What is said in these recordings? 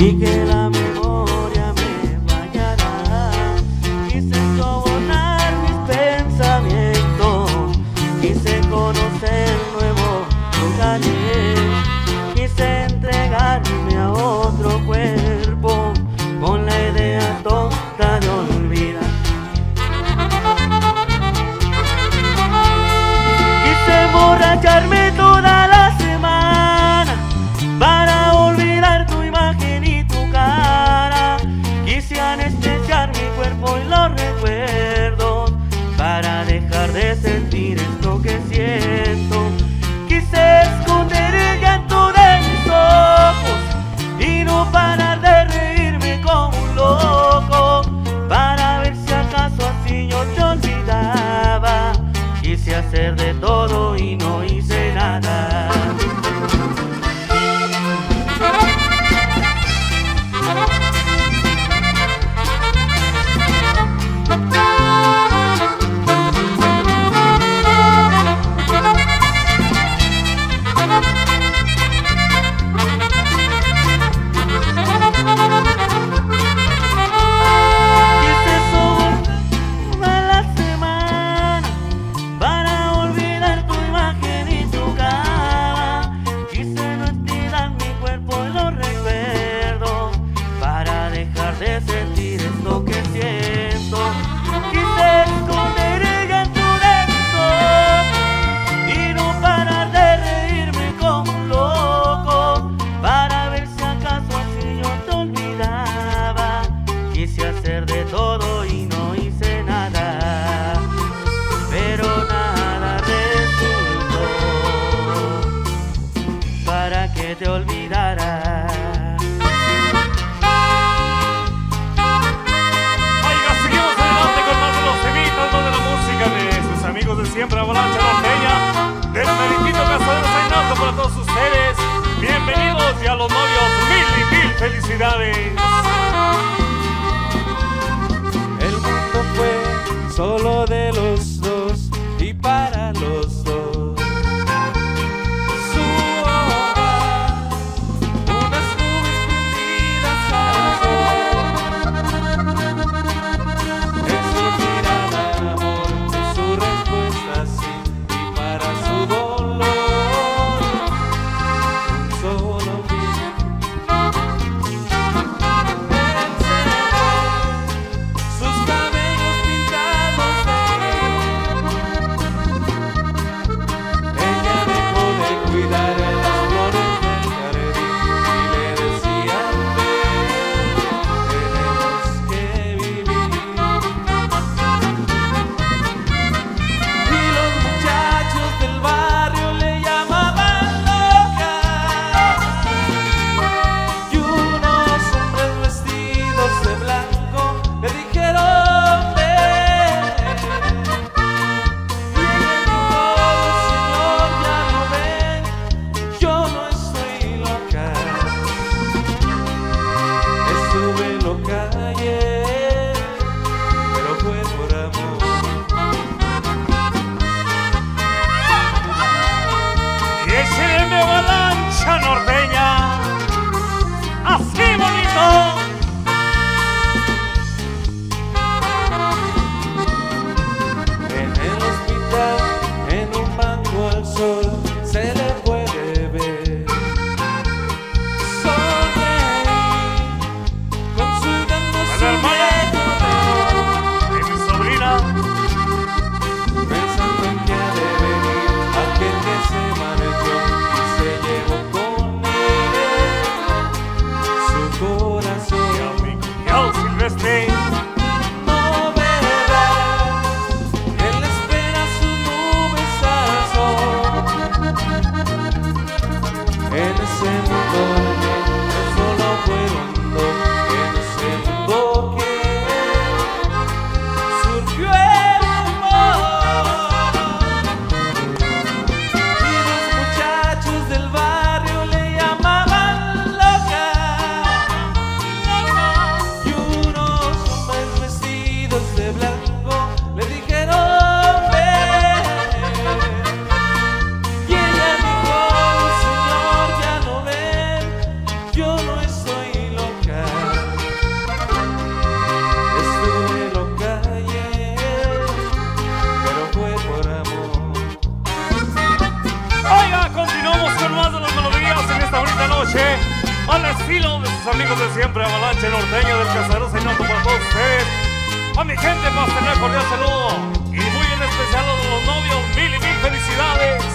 y que la memoria me fallará. Quise sobornar mis pensamientos, quise conocer nuevos lugares, quise entregarme a otro cuerpo con la idea tonta de olvidar. Quise emborracharme toda la semana para olvidar tu imagen y tu cara. Quise anestesiar mi cuerpo y los recuerdos para dejar de sentir esto que siento. Quise esconder el llanto de mis ojos y no parar de reírme como un loco, para ver si acaso así yo te olvidaba. Quise hacer de todo y no hice nada. De sentir esto que siento, quise esconder el llanto de mis ojos y no parar de reírme como un loco, para ver si acaso así yo te olvidaba. Quise hacer de todo y no hice nada, pero nada resultó para que te olvidara. Amigos de siempre, Avalancha Norteña, del Meritito Cazadero Zainato para todos ustedes. Bienvenidos y a los novios, mil felicidades. El mundo fue solo de los dos y para los dos. Su hogar, unas nubes prendidas al sol. En su mirada amor, en su respuesta sí, y para su dolor un solo fin. Sus cabellos pintados de ella dejó de cuidar las flores del jardín y le decían tenemos que vivir. Y los muchachos del barrio le llamaban loca, y unos hombres vestidos de blanco le dijeron ven. Y ella dijo, señor, ya lo ven, yo no estoy loca, estuve loca ayer, pero fue por amor. Y ese de Avalancha Norteña, así bonito. En el hospital, en un banco al sol, se le puede ver sonreír consultando A su la hermana viejo de mi sobrina, reloj, pensando en que ha de venir aquel que se marchó y se llevó con él su corazón. al estilo de sus amigos de siempre, Avalancha Norteña del Cazadero Zainato para todos ustedes. A mi gente pastelera, cordial saludo. Y muy en especial a los novios, mil y mil felicidades.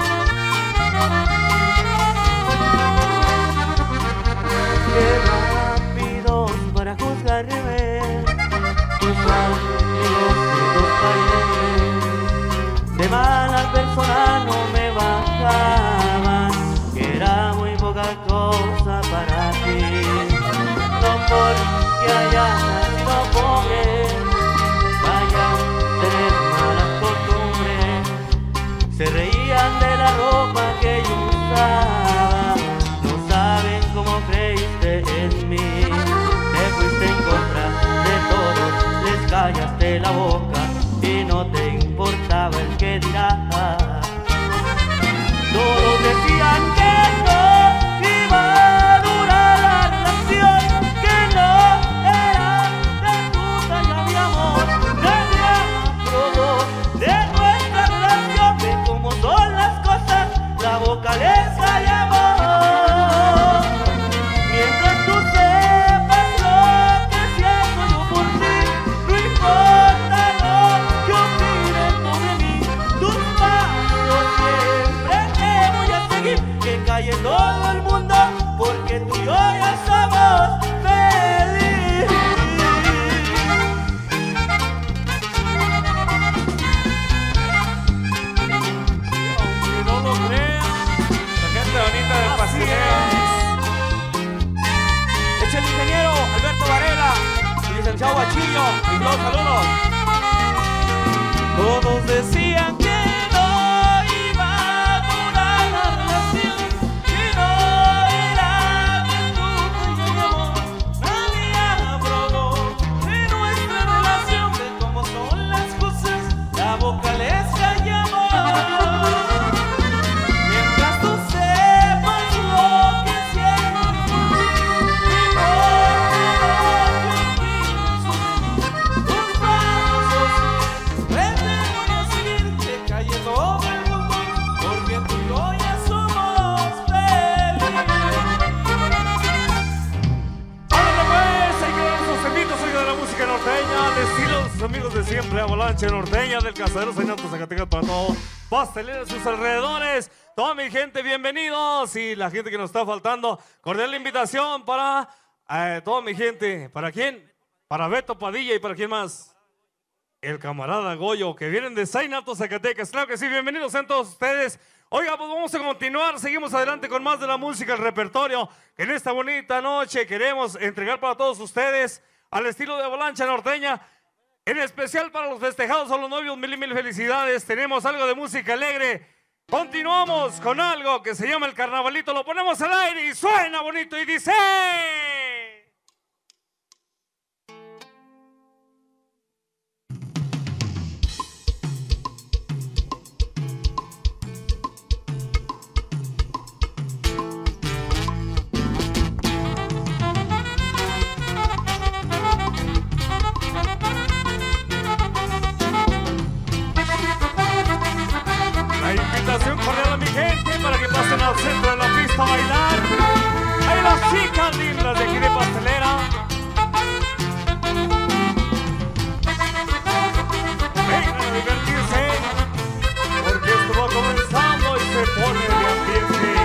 Qué rápidos para juzgarme, tus amigos y tus parientes, de mala persona no me bajaban, que era muy poca cosa para ti. No porque haya nacido pobre, vaya a tener malas costumbres. Se reían de la ropa que yo usaba, no saben cómo creíste en mí. Te fuiste en contra de todos, les callaste la boca y no te importaba el que dirá. Todos decían que no iba a durar la relación, que no era de tu talla, mi amor. Nadie probó de nuestra relación, de cómo son las cosas, la boca les callaba. Mientras tú sepas lo que siento yo por ti, no importa lo que opinen sobre mí, tus pasos siempre te voy a seguir. Que calle todo el mundo, porque tú y yo ya somos felices. Aunque no lo crean, la gente bonita del pastelero. Es el ingeniero Alberto Varela y licenciado Guachillo. Y todos saludos. Todos decían que no iba a durar la relación, que no era de tu talla, mi amor. Nadie aprobó de nuestra relación, de cómo son las cosas, la boca les callaba. Mientras tú sepas lo que siento por ti, tus pasos siempre te voy a seguir. Que calle todo el mundo, porque tú y yo ya somos felices. ¡Ándale pues! Hay que dar sus semitos, oiga, de la música norteña, al estilo de sus amigos de siempre, Avalancha Norteña del Cazadero Zainato, Zacatecas para todo, pastelera de sus alrededores. Toda mi gente, bienvenidos. Y la gente que nos está faltando, cordial invitación para toda mi gente. ¿Para quién? Para Beto Padilla y para quién más. El camarada Goyo, que vienen de Zainato, Zacatecas. Claro que sí, bienvenidos sean todos ustedes. Oiga, pues vamos a continuar, seguimos adelante con más de la música, el repertorio, que en esta bonita noche queremos entregar para todos ustedes, al estilo de Avalancha Norteña, en especial para los festejados, a los novios, mil y mil felicidades. Tenemos algo de música alegre. Continuamos con algo que se llama el carnavalito, lo ponemos al aire y suena bonito y dice... La invitación cordial a mi gente para que pasen al centro de la pista a bailar. Hay las chicas lindas de aquí de pastelera. Vengan a divertirse, porque esto va comenzando y se pone de ambiente.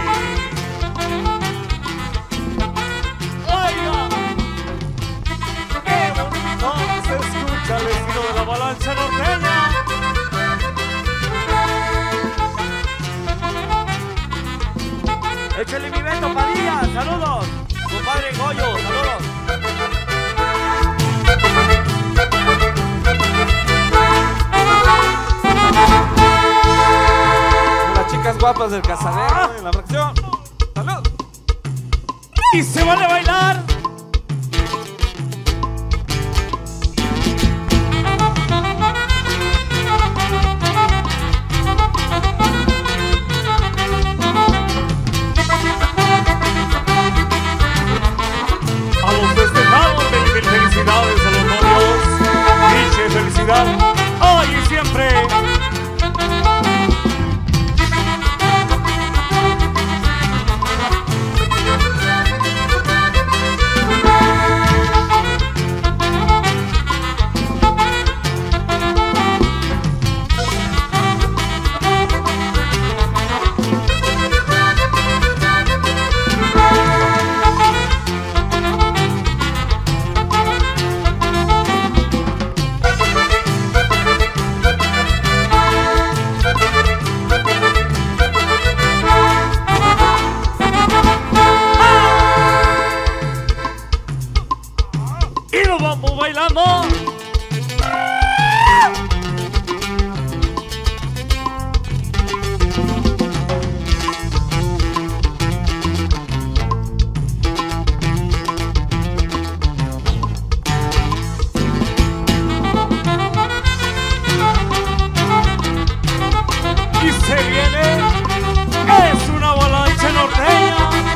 Oiga, qué bonito se escucha el estilo de la Avalancha Norteña. Échale mi Beto Padilla, saludos. Compadre Goyo, saludos. Las chicas guapas del Cazadero en la fracción. Salud. Y se vale bailar. A los festejados, mil felicidades a los novios. Dice felicidad hoy y siempre. Y se viene, es una avalancha norteña.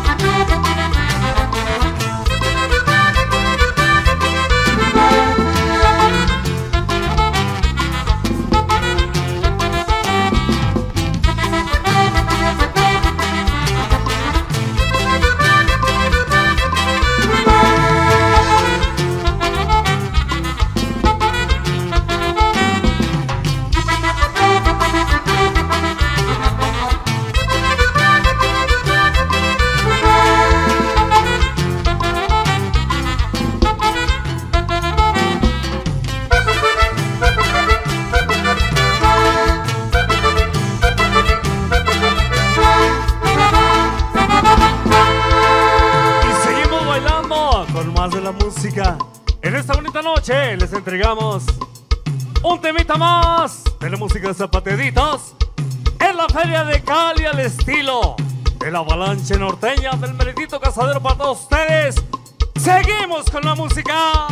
En esta bonita noche les entregamos un temita más de la música de Zapateaditos en la Feria de Cali al estilo de la avalancha norteña del meridito Cazadero para todos ustedes. Seguimos con la música.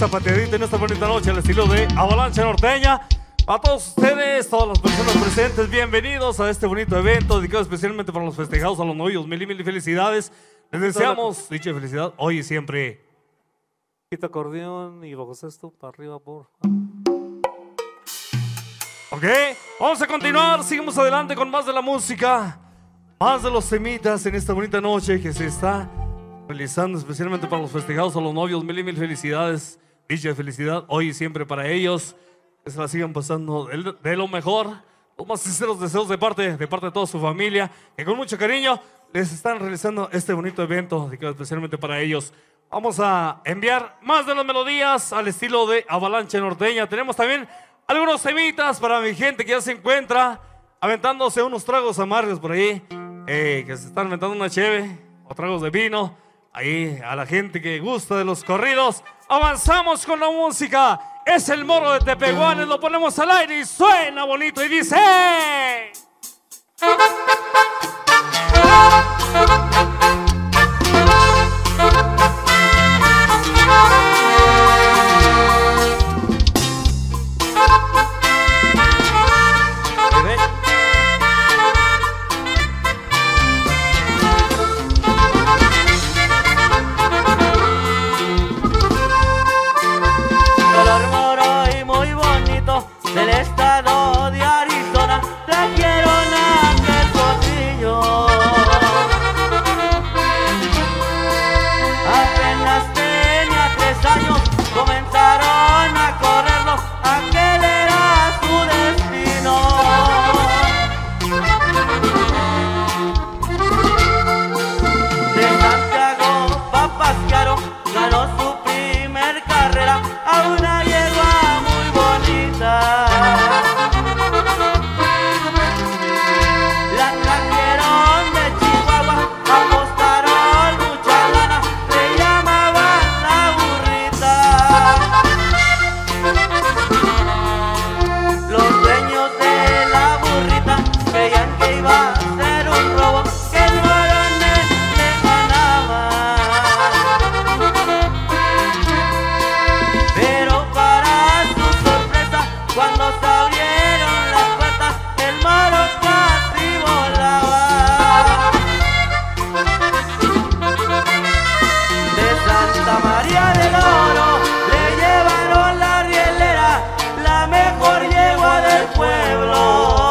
zapateadita en esta bonita noche al estilo de Avalancha Norteña. A todos ustedes, todas las personas presentes, bienvenidos a este bonito evento dedicado especialmente para los festejados, a los novios. Mil y mil felicidades. Les deseamos dicha felicidad hoy y siempre. Quita acordeón y bajo sexto para arriba, por. Ok, vamos a continuar, seguimos adelante con más de la música, más de los temitas en esta bonita noche que se está realizando especialmente para los festejados, a los novios. Mil y mil felicidades, dicha felicidad hoy y siempre para ellos, que se la sigan pasando de lo mejor, los más sinceros deseos de parte de toda su familia, que con mucho cariño les están realizando este bonito evento dedicado especialmente para ellos. Vamos a enviar más de las melodías al estilo de Avalancha Norteña. Tenemos también algunos temitas para mi gente que ya se encuentra aventándose unos tragos amargos por ahí, que se están aventando una cheve o tragos de vino. Ahí a la gente que gusta de los corridos, avanzamos con la música. Es el Moro de Tepehuanes, lo ponemos al aire y suena bonito y dice... del estado de Arizona, trajeron aquel potrillo. Apenas tenía 3 años, comenzaron a correrlo, aquel era su destino. De Santiago Papasquiaro ganó su primer carrera a una yegua muy bonita. La trajeron de Chihuahua, apostaron mucha lana, le llamaban la burrita. Los dueños de la burrita creían que iba a ser un robo, que el varones le ganaba. Pero para su sorpresa, cuando se abrieron las puertas, el moro casi volaba. De Santa María del Oro le llevaron la rielera, la mejor yegua del pueblo.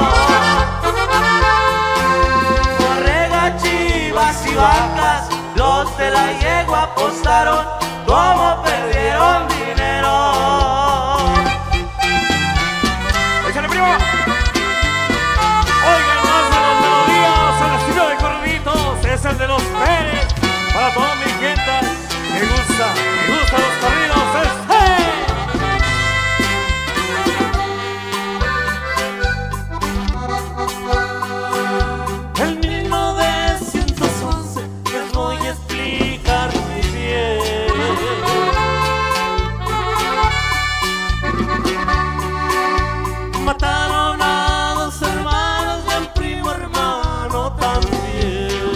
Borrega, chivas y vacas, los de la yegua apostaron, como perdieron dinero. ¡Échale, primo! Oigan, más de las melodías al estilo de corriditos, es el de los Pérez. Para toda mi gente que gusta los corridos, es En 1911 les voy a explicar muy bien. Mataron a 2 hermanos y al primo hermano también.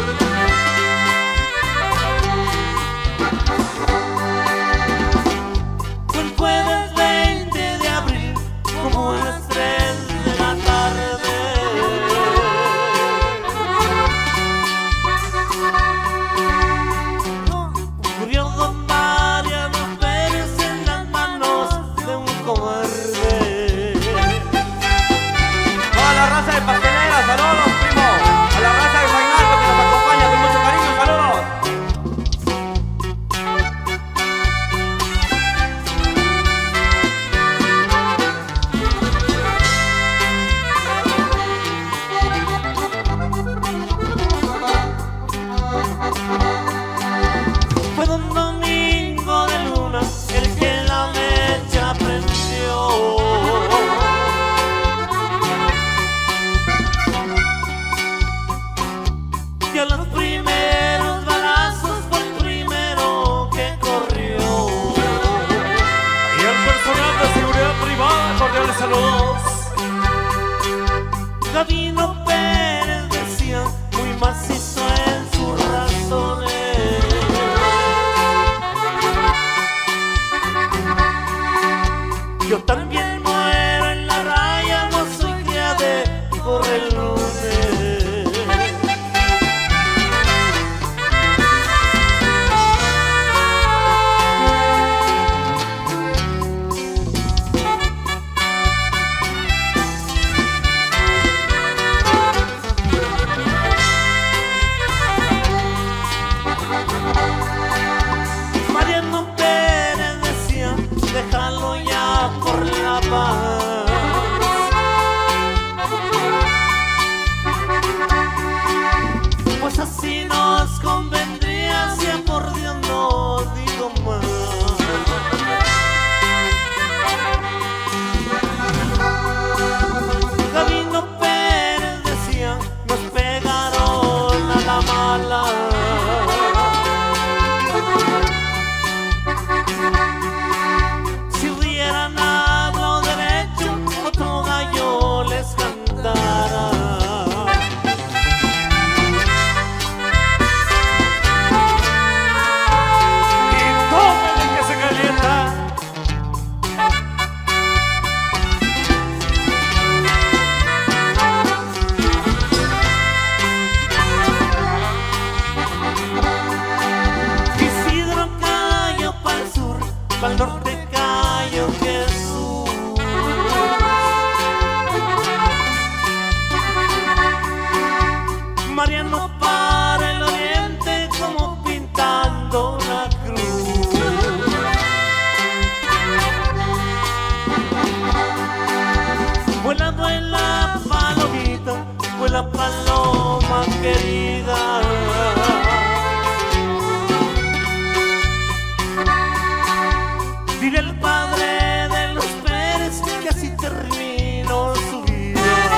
Fue el jueves 20 de abril, como las 3 de la tarde. Murió don Mariano Pérez en las manos de un cobarde. Toda la raza de pastelera, saludos, primo. A la raza de Reinaldo que nos acompaña con mucho cariño, saludos. Fue don Domingo de Luna el que la mecha prendió. Y a los primeros balazos fue el primero que corrió. y el personal de seguridad privada, cordiales saludos. Gabino Pérez decía, muy macizo en sus razones. también muero en la raya, no soy cría de correlones. Mariano Pérez decía, déjalo ya por la paz. Pues así nos convendría, si por Dios no digo más. Gabino Pérez decía, nos pegaron a la mala. Si hubieran hablado derecho, otro gallo les cantara. Y tómale que se calienta. Isidro cayó pa'l sur, pa'l norte cayó Jesús. Mariano para el oriente como pintando la cruz. Vuela, vuela palomita, vuela paloma querida. Dile al padre de los Pérez que así terminó su vida.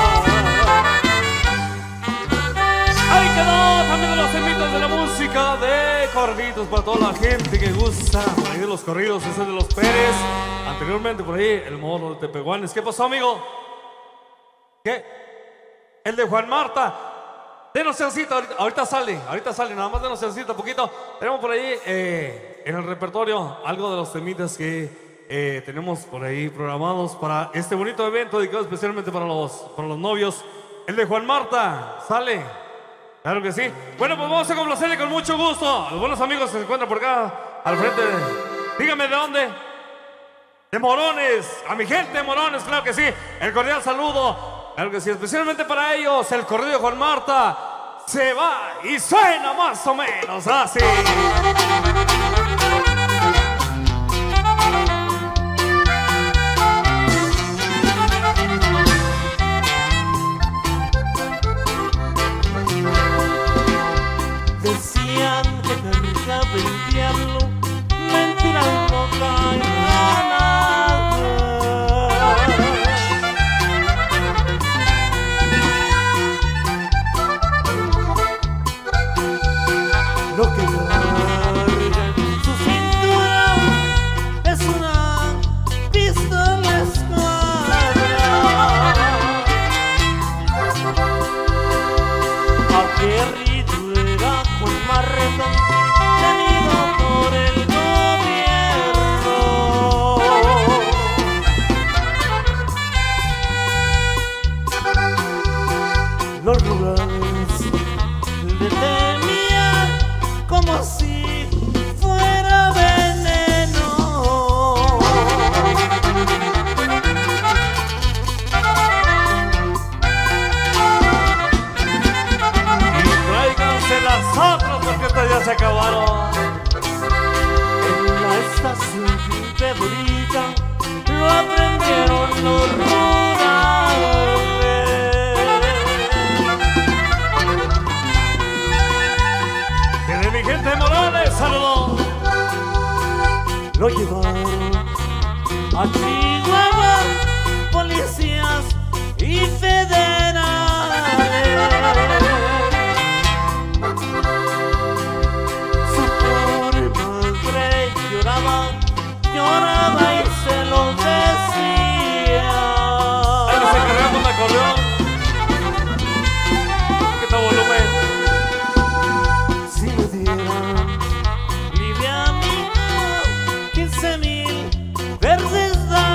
Ahí quedó también de los temitas de la música de corridos para toda la gente que gusta. Por ahí de los corridos, ese de los Pérez. Anteriormente por ahí, el mono de Tepehuanes. ¿Qué pasó, amigo? ¿Qué? El de Juan Marta. Denos chancita, ahorita sale, nada más denos chancita poquito. Tenemos por ahí en el repertorio algo de los temitas que tenemos por ahí programados para este bonito evento dedicado especialmente para los novios. El de Juan Marta, sale. Claro que sí. Bueno, pues vamos a complacerle con mucho gusto a los buenos amigos que se encuentran por acá al frente. Dígame de dónde. De Morones, a mi gente de Morones, claro que sí. El cordial saludo. Claro que sí, especialmente para ellos, el corrido de Juan Marta se va y suena más o menos así. Decían que cantaba el diablo, mentiras no caen a nada. Lo que carga en su cintura es una pistola escuadra. Aguerrido era con marretón, tenido por el gobierno. Los rurales le temían como si fuera veneno. Y tráiganse las otras porque estas ya se acabaron. En la estación de Bonita lo aprendieron los rurales. Tiene mi gente de Morales, saludos. Lo llevaron a Chihuahua, policías y federales. Su pobre madre lloraba y se lo decía. Ahí nos encargamos de acordeón. ¿Qué tal volumen? Si me dieran libre a mí 15,000 verdes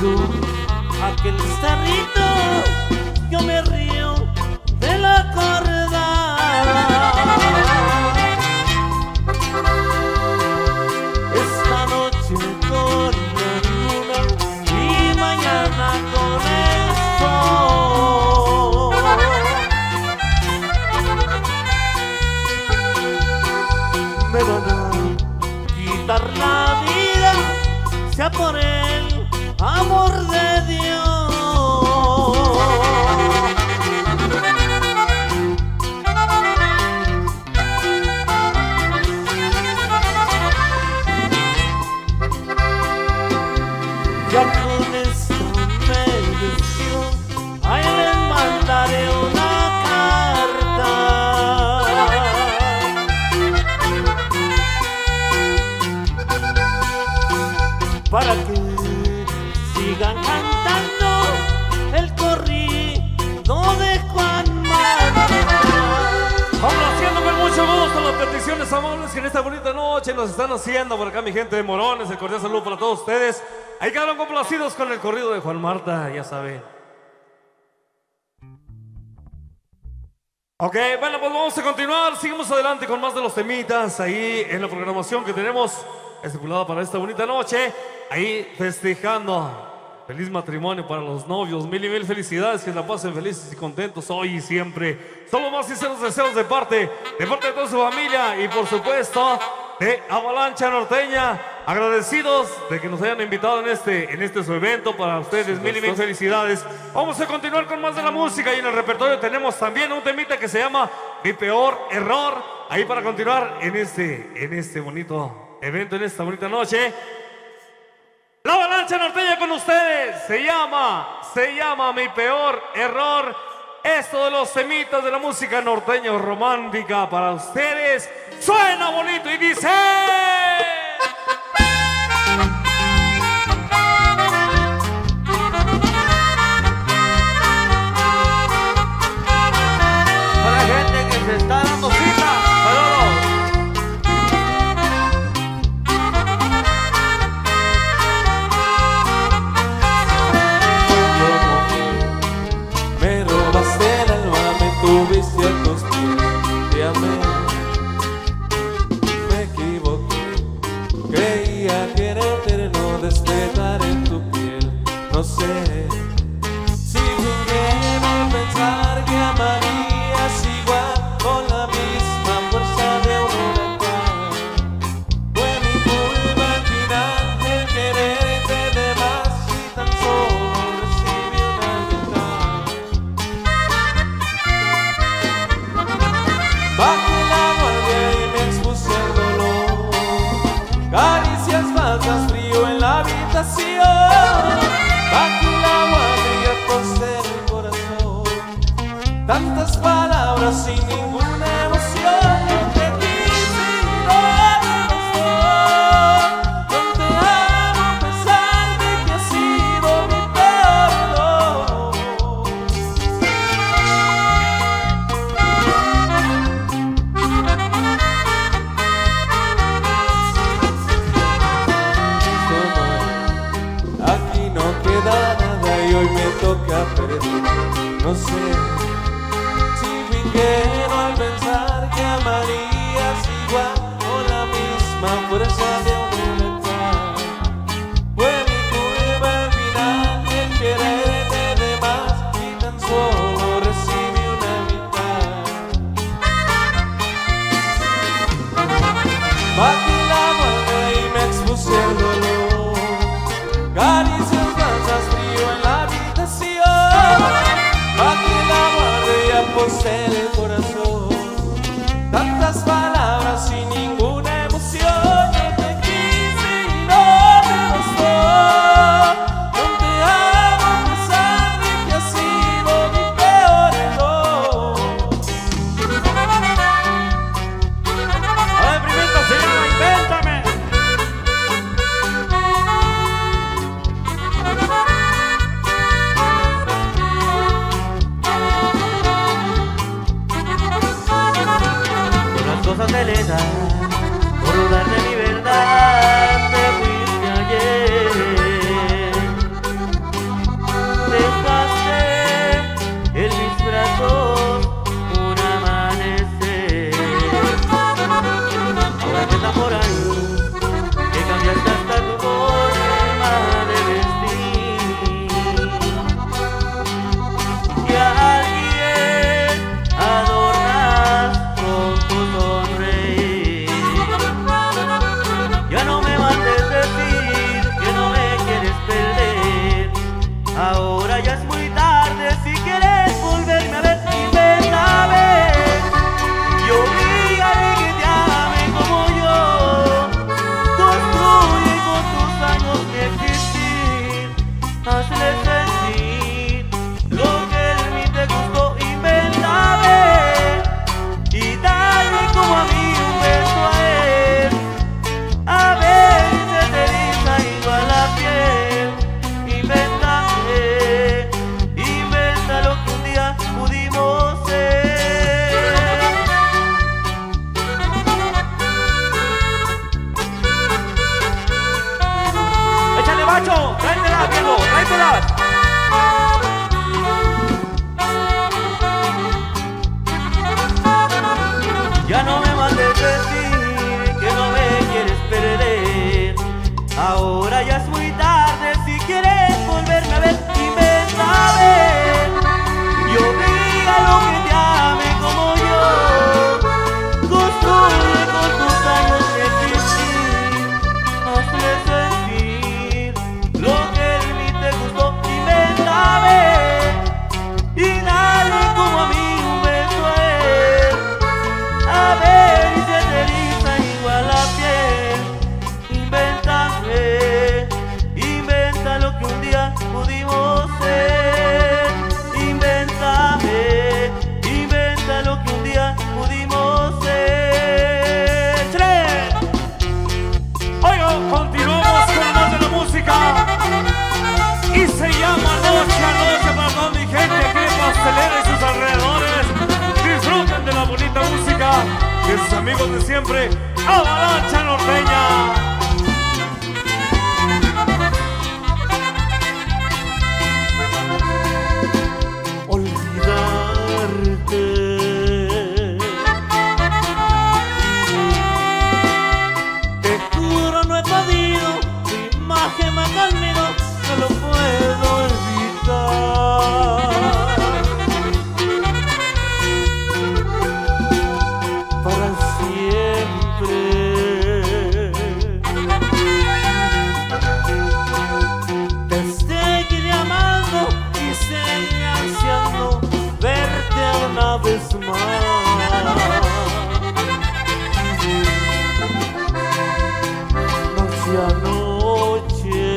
tú, aquel cerrito, yo me río de la cordada. Esta noche con la luna y mañana con el sol. Me van a quitar la vida, sea por el amor de Dios. Ya con esto me despido, ahí les mandaré una carta para que sigan cantando el corrido de Juan Mata. Complaciendo con mucho gusto las peticiones amables que en esta bonita noche nos están haciendo por acá mi gente de Morones. El cordial saludo para todos ustedes. Ahí quedaron complacidos con el corrido de Juan Marta, ya saben. Ok, bueno, pues vamos a continuar. Seguimos adelante con más de los temitas ahí en la programación que tenemos estipulada para esta bonita noche. Ahí festejando. Feliz matrimonio para los novios. Mil y mil felicidades. Que la pasen felices y contentos hoy y siempre. Son los más sinceros deseos de parte de toda su familia y por supuesto de Avalancha Norteña. Agradecidos de que nos hayan invitado en este su evento. Para ustedes mil y mil felicidades. Vamos a continuar con más de la música y en el repertorio tenemos también un temita que se llama Mi Peor Error. Ahí para continuar en este bonito evento, en esta bonita noche. La Avalancha Norteña con ustedes. Se llama Mi Peor Error. Esto de los temitas de la música norteña romántica para ustedes. Suena bonito y dice... Para la gente que se está dando cita, saludos. Me robaste el alma, me tuviste a tus pies, te amé. Me equivoqué, creía que era eterno despertar en tu piel. No sé si pudiera pensar que amarías igual con la misma fuerza de un huracán. Fue mi culpa al final el quererte de más y tan solo recibí una mitad. Bajé la guardia y me expuse al dolor. Caricias falsas, frío en la habitación. Bajé la guardia y aposté el corazón. Tantas palabras sin ninguna emoción. Yo te quise y no me bastó. Yo te amo a pesar de que has sido mi peor error. Aquí no queda nada y hoy me toca perder. No sé si fui ingenuo al pensar que amarías igual con la misma fuerza de un huracán. Fue mi culpa al final el quererte de más y tan solo recibí una mitad. Bajé la guardia y me expuse al dolor. Caricias falsas, frío en la habitación. Bajé la guardia y aposté el corazón. Tantas palabras sin ninguna emoción. Yo te quise y no me bastó. Yo te amo a pesar de que has sido mi peor error. A ver, primero se llama Invéntame. Las cosas de lenta, por dudar de mi verdad, te fuiste ayer. de sus amigos de siempre, Avalancha Norteña. Que me ha conmigo, no lo puedo evitar. Para siempre te seguiré amando y seguiré ansiando verte una vez más. Noche a noche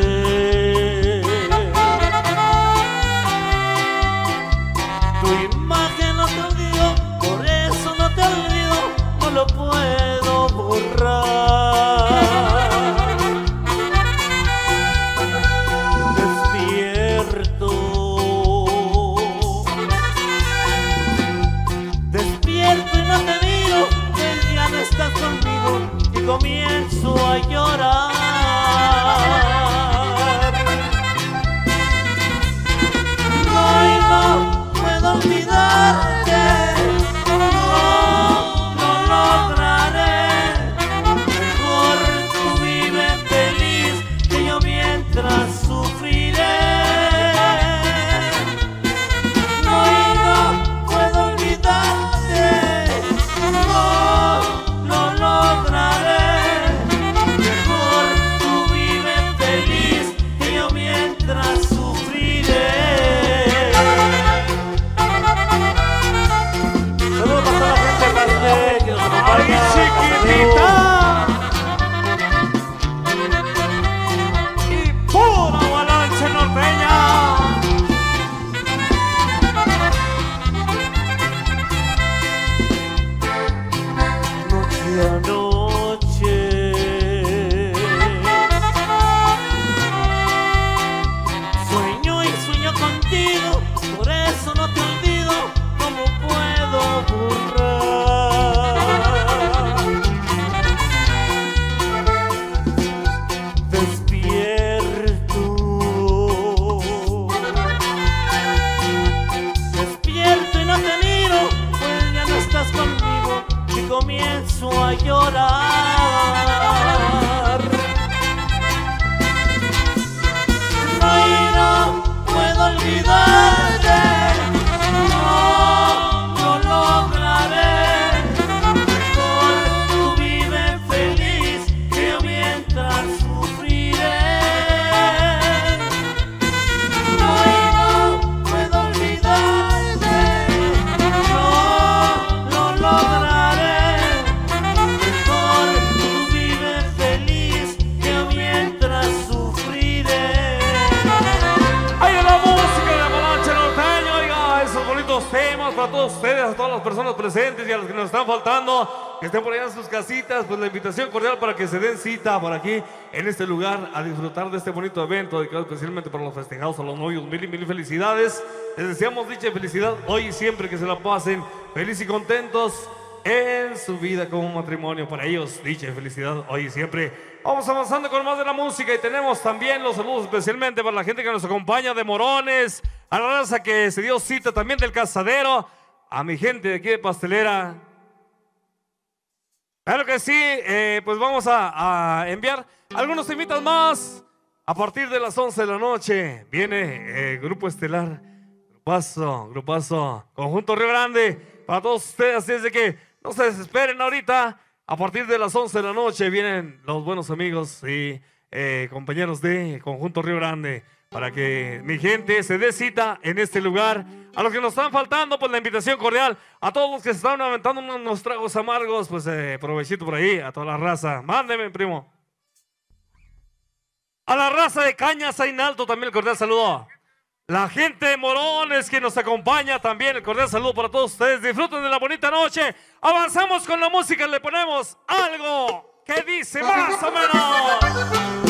lo puedo borrar. Despierto, despierto y no te miro, que ya no estás conmigo y comienzo a llorar. No puedo olvidarte. Sufriré, no puedo olvidarte, no lograré. Mejor tú vive feliz que yo mientras sufriré. Saludos a toda la gente que nos acompaña. Chiquitita. Comienzo a llorar. No puedo olvidarte, no lograré. Mejor tú vive feliz que yo mientras sufriré. No puedo olvidarte, no lograré. Temas para todos ustedes, a todas las personas presentes y a los que nos están faltando, que estén por allá en sus casitas, pues la invitación cordial para que se den cita por aquí en este lugar a disfrutar de este bonito evento dedicado especialmente para los festejados, a los novios. Mil y mil felicidades. Les deseamos dicha felicidad hoy y siempre, que se la pasen felices y contentos en su vida como matrimonio. Para ellos, dicha felicidad hoy y siempre. Vamos avanzando con más de la música y tenemos también los saludos especialmente para la gente que nos acompaña de Morones, a la raza que se dio cita también del Cazadero, a mi gente de aquí de Pastelera. Claro que sí, pues vamos a enviar algunos temitas más. A partir de las 11 de la noche viene Grupo Estelar, grupazo, Conjunto Río Grande, para todos ustedes, así es de que no se desesperen ahorita. A partir de las 11 de la noche vienen los buenos amigos y compañeros de Conjunto Río Grande, para que mi gente se dé cita en este lugar. A los que nos están faltando, pues la invitación cordial. A todos los que se están aventando unos tragos amargos, pues provechito por ahí, a toda la raza. Mándeme, primo. A la raza de Cañas en Alto también el cordial saludo. La gente de Morones que nos acompaña también, el cordial saludo para todos ustedes. Disfruten de la bonita noche. Avanzamos con la música, le ponemos algo que dice más o menos.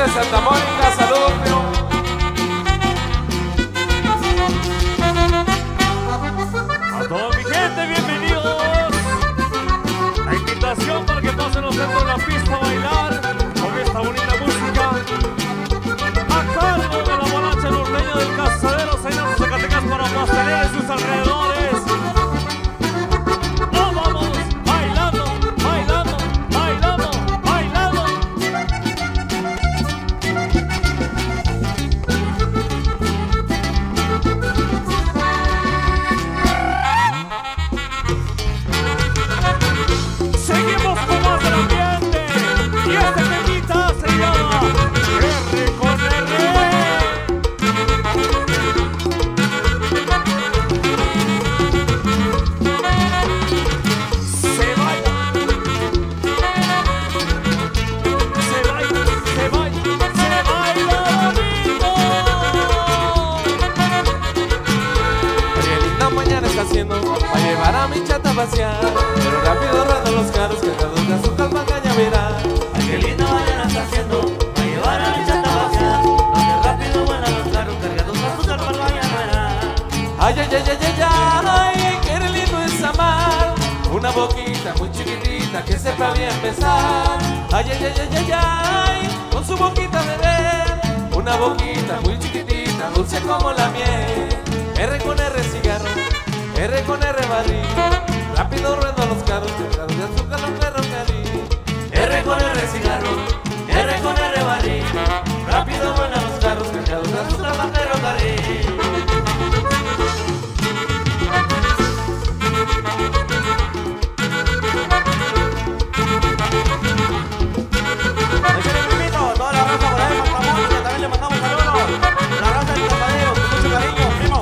de Santa Mónica, saludos, primo. A toda mi gente, bienvenidos. La invitación para que pasen los centros de la pista a bailar con esta bonita música. A cargo de la Avalancha Norteña del Cazadero, Zainato, Zacatecas, para Pastelera y sus alrededores. Nos vamos bailando, bailando, bailando, bailando. Seguimos con más del ambiente y este temita se llama R con R. Se baila, se baila, se baila, se baila bonito. Qué linda mañana está haciendo para llevar a mi chata a pasear. Pero rápido ruedan los carros cargados de azúcar para cañaveral. Ay, qué linda mañana está haciendo para llevar a mi chata a pasear. Donde rápido vuelan los carros cargados de azúcar para Guayabera. Ay, ay, ay, ay, ay, ay, qué lindo es amar. Una boquita muy chiquitita que sepa bien besar. Ay, ay, ay, ay, ay, ay, con su boquita bebé. Una boquita muy chiquitita, dulce como la miel. R con R cigarro, R con R barril. Rápido ruedan los carros cargados de azúcar los ferrocarril. R con R cigarro, R con R barril. Rápido vuelan los carros cargados de azúcar para ferrocarril. Échale primito, toda la raza por ahí, Montamón, que también le mandamos saludos. La raza del Cazadero, con mucho cariño, primo.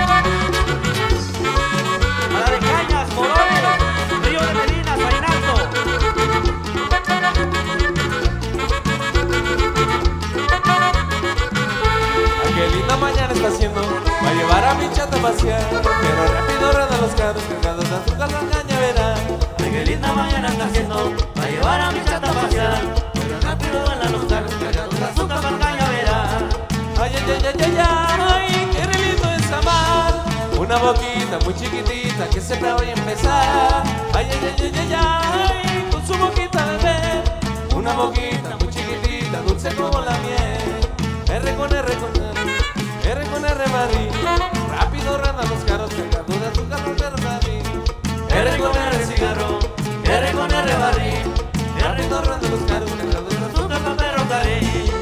A la de Cañas, Morones, Río de Medina, Zainato. Ay, qué linda mañana está haciendo para llevar a mi chata a pasear. Pero rápido ruedan los carros cargados de azúcar la cañaveral. Ay, qué linda mañana está haciendo para llevar a mi chata a pasear. Pero rápido vuelan los carros cargados de azúcar para Cañaveral. Ay, ay, ay, ay, ay, ay, qué lindo es amar. Una boquita muy chiquitita que siempre voy a empezar. Ay, ay, ay, ay, ay, ay, con su boquita bebé. Una boquita muy chiquitita, dulce como la miel. R con R con R, R con R barril. Rápido ruedan los carros cargados de azúcar los ferrocarril. R con R cigarro, R con R barril. Rápido ruedan los carros cargados de azúcar. Azúcar para ferrocarril.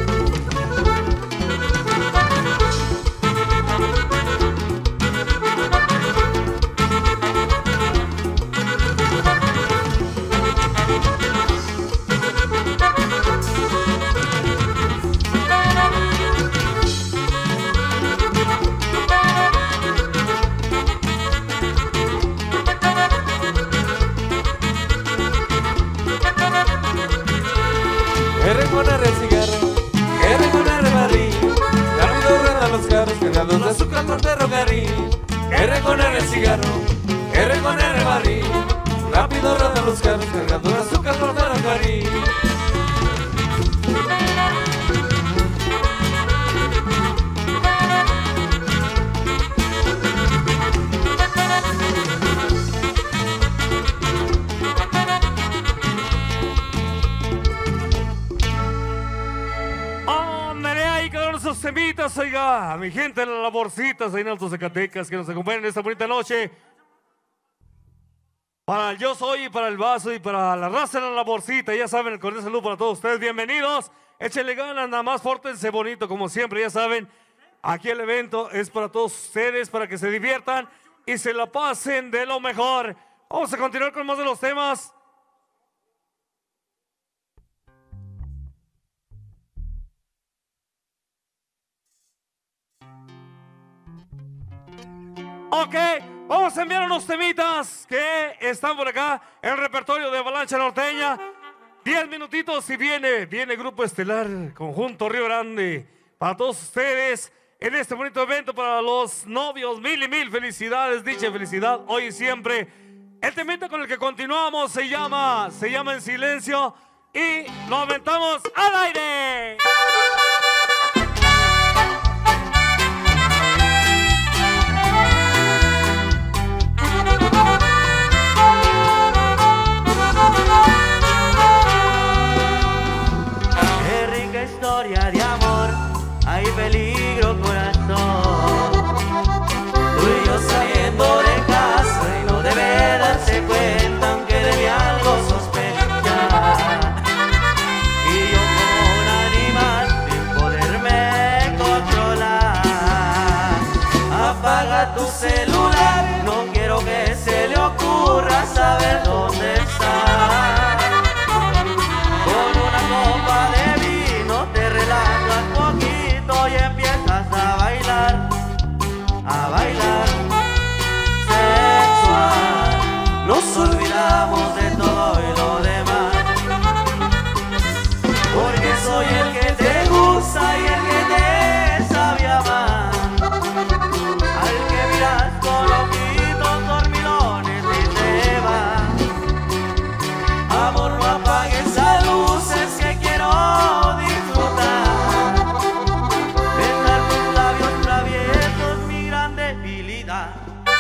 R con R cigarro, R con R barril. Rápido ruedan los carros cargados de azúcar por ferrocarril. R con R cigarro, R con R barril. Rápido ruedan los carros cargados de azúcar por ferrocarril. Ándale, ahí quedaron esos temitas, oiga. A mi gente en la laborcita, Zainato, Zacatecas, que nos acompañan esta bonita noche. Para el Yo Soy, y para el Vaso y para la raza en la laborcita, ya saben, el cordial saludo para todos ustedes. Bienvenidos, échenle ganas, nada más, pórtense bonito, como siempre, ya saben. Aquí el evento es para todos ustedes, para que se diviertan y se la pasen de lo mejor. Vamos a continuar con más de los temas. Ok, vamos a enviar unos temitas que están por acá en el repertorio de Avalancha Norteña. 10 minutitos y viene Grupo Estelar, Conjunto Río Grande. Para todos ustedes en este bonito evento, para los novios, mil y mil felicidades, dicha felicidad hoy y siempre. El temita con el que continuamos se llama En Silencio. y lo aventamos al aire. Qué rica historia de amor, hay peligro corazón. Tú y yo saliendo de casa y no debe darse cuenta aunque de mí algo sospechar. Y yo como un animal sin poderme controlar. Apaga tu celular, no quiero que se le ocurra saber dónde está. Con una copa de vino te relajas poquito y empiezas a bailar sensual. Nos olvidamos de todo y lo demás, porque soy el que te gusta y el que te sabe amar, al que miras con ojitos dormilones y te va. Amor, no apagues las luces que quiero disfrutar. Besar tus labios traviesos, mi gran debilidad.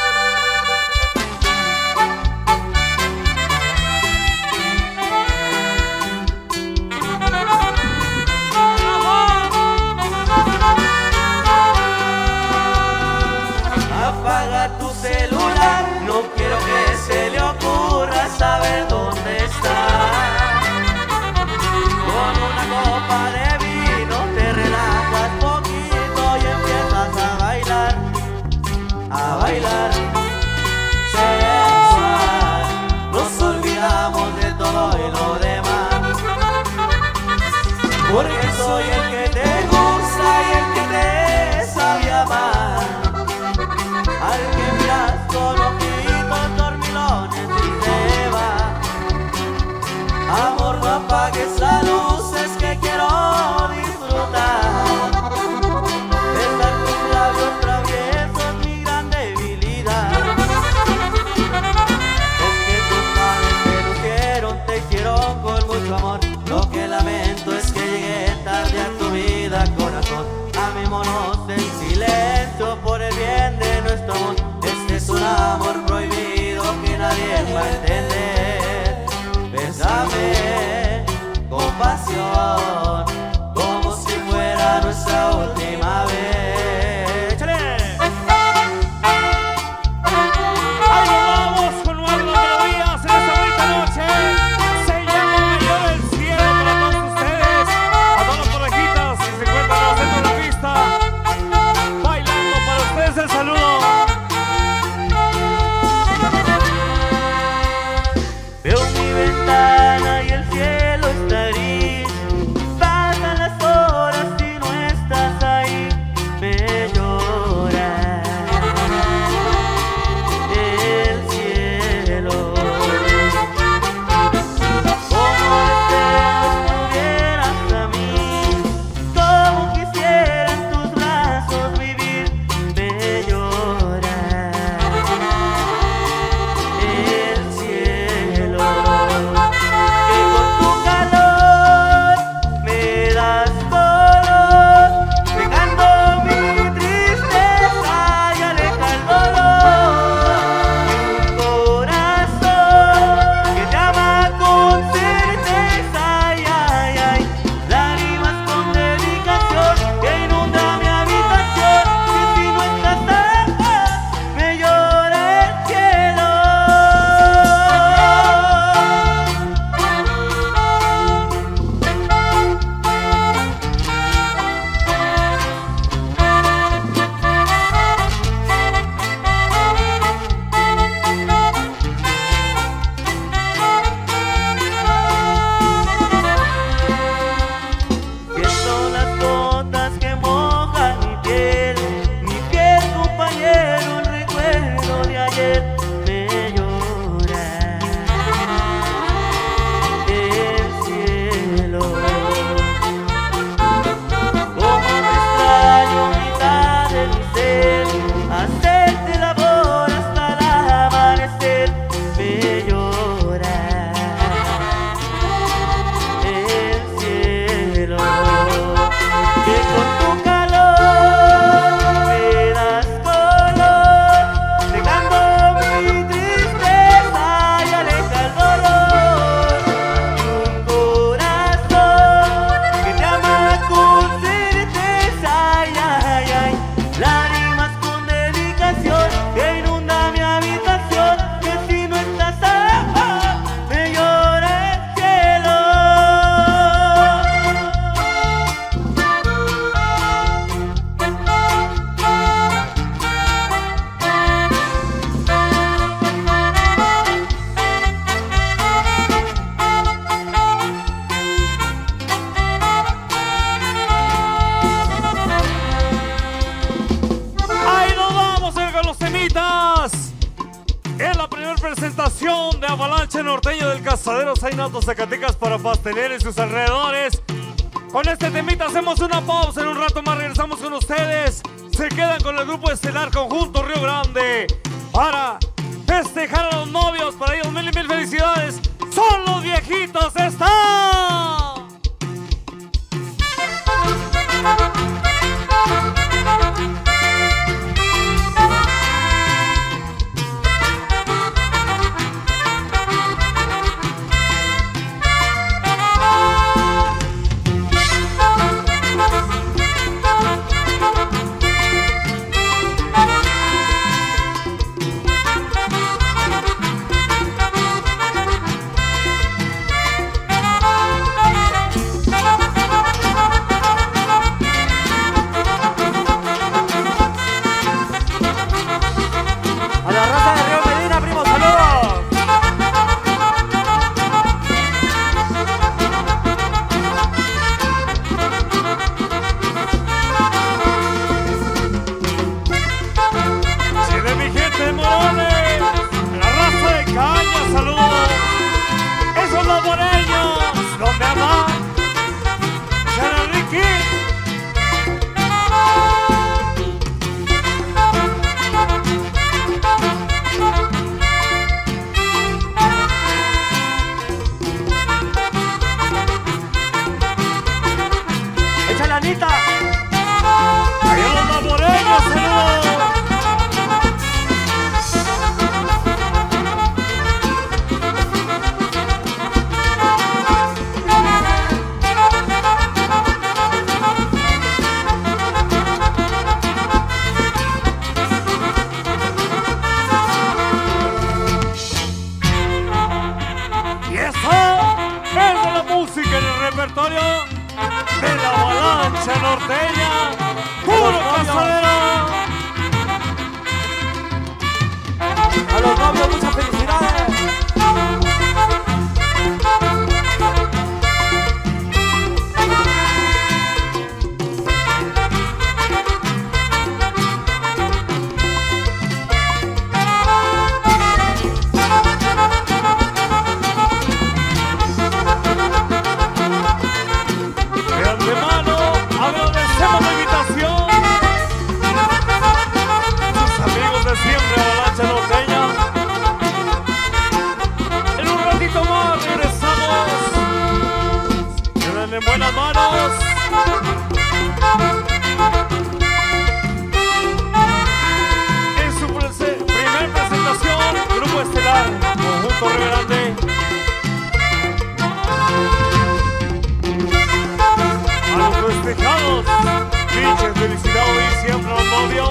Apaga tu celular, no quiero que se le ocurra saber dónde está. Con una copa de vino te relajas poquito y empiezas a bailar sensual. Nos olvidamos de todo y lo demás, porque soy el que te gusta y el que te sabe amar, al que miras con ojitos dormilones y te va. Amor, no apagues las luces que quiero disfrutar. Besar tus labios traviesos, mi gran debilidad. Es que tus padres te lucieron, te hicieron con mucho amor. Lo que lamento es que llegué tarde a tu vida, corazón. Amémonos en silencio por el bien de nuestro amor. Este es un amor prohibido que nadie va a entender. Bésame con pasión, como si fuera nuestra última vez. ¡Échale! Ahí nos vamos con nuevas melodías en esta bonita noche. Se llama Mayor del Cielo para todos ustedes, a todas las parejitas que se encuentran al centro de la pista, bailando para ustedes el saludo. Veo mi ventana y presentación de Avalancha Norteña del Cazadero Zainato, Zacatecas para Pasteleros y sus alrededores. Con este temita hacemos una pausa, en un rato más regresamos con ustedes. Se quedan con el grupo estelar Conjunto Río Grande para festejar a los novios, para ellos mil y mil felicidades. Son los viejitos, ¡está! De la Avalancha Norteña, puro Cazadero. A los novios muchas felicidades. En buenas manos. En su primer presentación, Grupo Estelar, Conjunto Río Grande. A los festejados, dicha felicidad hoy siempre a los novios.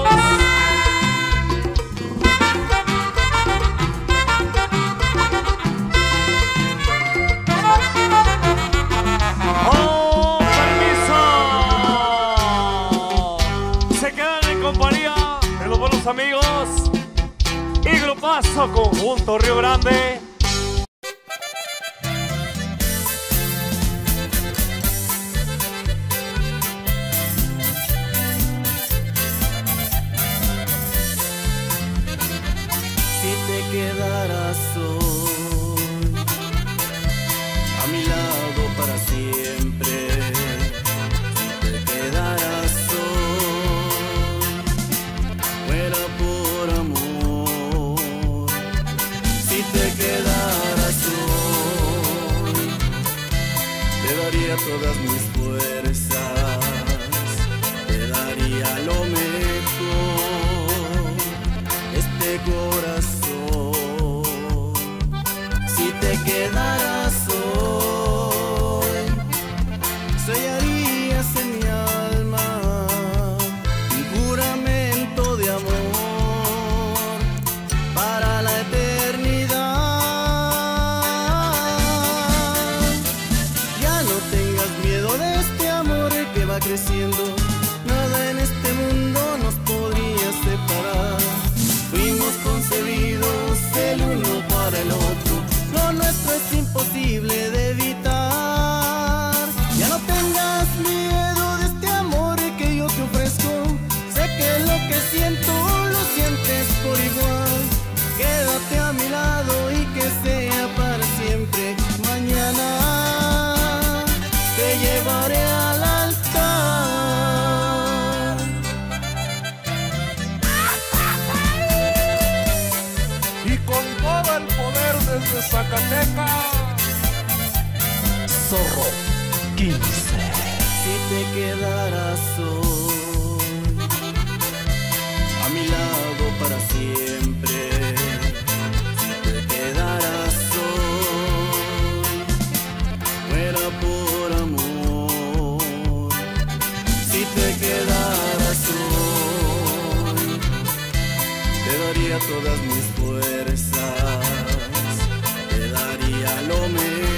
Amigos y grupazo Conjunto Río Grande. Si te quedaras hoy a mi lado para siempre, si te quedaras fuera por amor, si te quedaras hoy, te daría todas mis fuerzas, te daría lo mejor, este corazón. Si te quedaras hoy, sellarías en mi alma un juramento de amor para la eternidad. Ya no tengas miedo de este amor que va creciendo, nada en este mundo nos podría separar. Fuimos concebidos el uno para el otro, lo nuestro es imposible de evitar. Ya no tengas miedo de este amor que yo te ofrezco, sé que lo que siento lo sientes por igual. Quédate a mi lado y desde Zacatecas. Zorro 15. Si te quedaras hoy a mi lado para siempre, si te quedaras hoy, fuera por amor. Si te quedaras hoy, te daría todas mis fuerzas, te daría lo mejor.